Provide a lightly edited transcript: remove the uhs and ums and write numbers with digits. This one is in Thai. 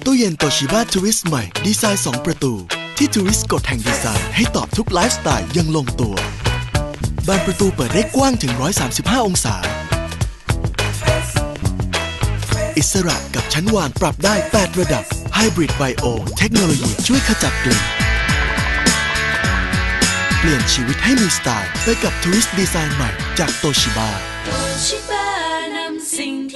ตู้เย็นโตชิบะทูริสใหม่ดีไซน์2ประตูที่ทูริสกดแห่งดีไซน์ให้ตอบทุกไลฟ์สไตล์ยังลงตัวบานประตูเปิดได้กว้างถึง135องศาอิสระกับชั้นวางปรับได้8ระดับ Hybrid Bio เทคโนโลยีช่วยขจัดกลิ่นเปลี่ยนชีวิตให้มีสไตล์ไปกับทูริสดีไซน์ใหม่จากโตชิบะนำสิ่ง